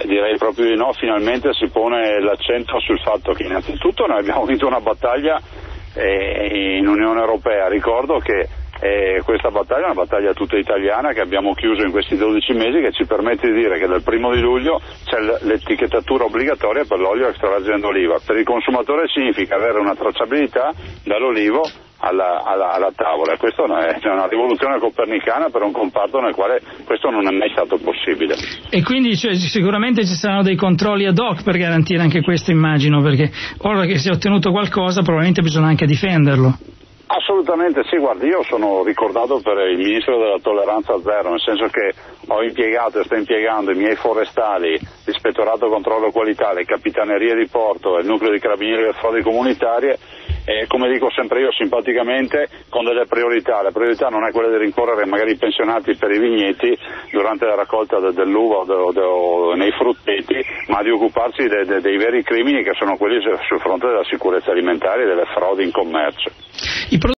Direi proprio di no. Finalmente si pone l'accento sul fatto che innanzitutto noi abbiamo vinto una battaglia in Unione Europea. Ricordo che questa battaglia è una battaglia tutta italiana che abbiamo chiuso in questi 12 mesi, che ci permette di dire che dal 1° di luglio c'è l'etichettatura obbligatoria per l'olio extravergine d'oliva. Per il consumatore significa avere una tracciabilità dall'olivo alla tavola. Questa è una rivoluzione copernicana per un comparto nel quale questo non è mai stato possibile. E quindi sicuramente ci saranno dei controlli ad hoc per garantire anche questo, immagino, perché ora che si è ottenuto qualcosa probabilmente bisogna anche difenderlo. Assolutamente sì, guardi, io sono ricordato per il ministro della tolleranza zero, nel senso che ho impiegato e sto impiegando i miei forestali, l'ispettorato controllo qualità, le capitanerie di porto e il nucleo di carabinieri per frodi comunitarie, e come dico sempre io simpaticamente, con delle priorità. La priorità non è quella di rincorrere magari i pensionati per i vigneti durante la raccolta dell'uva o nei frutteti, ma di occuparsi dei veri crimini, che sono quelli sul fronte della sicurezza alimentare e delle frodi in commercio.